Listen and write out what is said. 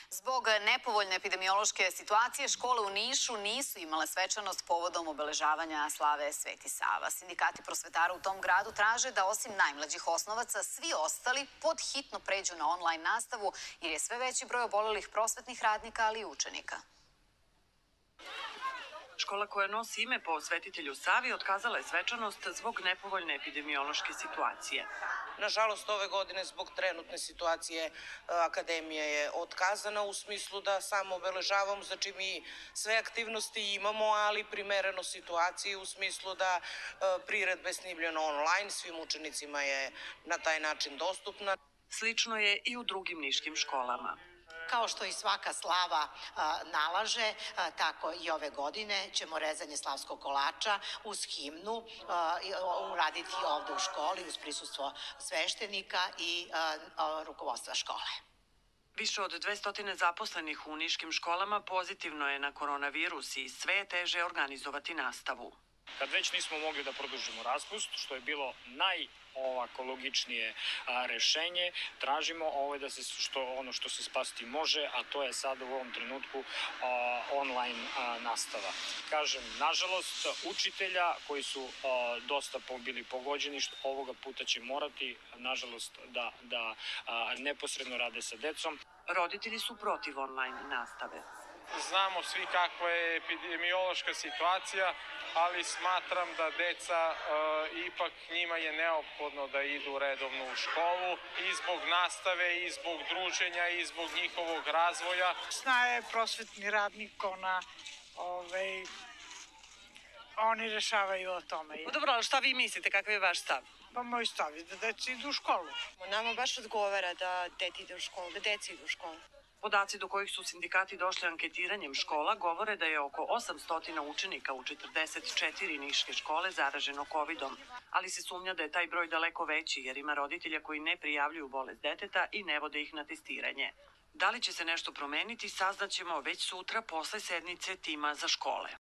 Zbog nepovoljne epidemiološke situacije, škole u Nišu nisu imale svečanost povodom obeležavanja slave Sveti Sava. Sindikati prosvetara u tom gradu traže da osim najmlađih osnovaca, svi ostali podhitno pređu na online nastavu, jer je sve veći broj obolelih prosvetnih radnika, ali i učenika. Škola koja nosi ime po svetitelju Savi otkazala je svečanost zbog nepovoljne epidemiološke situacije. Nažalost, ove godine zbog trenutne situacije akademija je otkazana u smislu da samo obeležavamo, znači mi sve aktivnosti imamo, ali primereno situaciji u smislu da priredba je snimljena online, svim učenicima je na taj način dostupna. Slično je i u drugim niškim školama. Kao što i svaka slava nalaže, tako i ove godine ćemo rezanje slavskog kolača uz himnu uraditi ovde u školi uz prisustvo sveštenika i rukovodstva škole. Više od 200 zaposlenih u niškim školama pozitivno je na koronavirus i sve je teže organizovati nastavu. Kad već nismo mogli da produžimo raspust, što je bilo najlogičnije rešenje, tražimo da se ono što se spasiti može, a to je sad u ovom trenutku online nastava. Kažem, nažalost, učitelja koji su dosta bili pogođeni, ovoga puta će morati, nažalost, da neposredno rade sa decom. Roditelji su protiv online nastave. Znamo svi kakva je epidemiološka situacija, ali smatram da deca, ipak njima je neophodno da idu redovno u školu i zbog nastave, i zbog druženja, i zbog njihovog razvoja. Snaje prosvetni radnik, oni rešavaju o tome. Dobro, ali šta vi mislite, kakav je vaš stav? Pa moj stav je da deca idu u školu. Nama baš odgovara da dete ide u školu, da deca idu u školu. Podaci do kojih su sindikati došli anketiranjem škola govore da je oko 800 učenika u 44 niške škole zaraženo COVID-om, ali se sumnja da je taj broj daleko veći jer ima roditelja koji ne prijavljuju bolest deteta i ne vode ih na testiranje. Da li će se nešto promeniti, saznaćemo već sutra posle sednice tima za škole.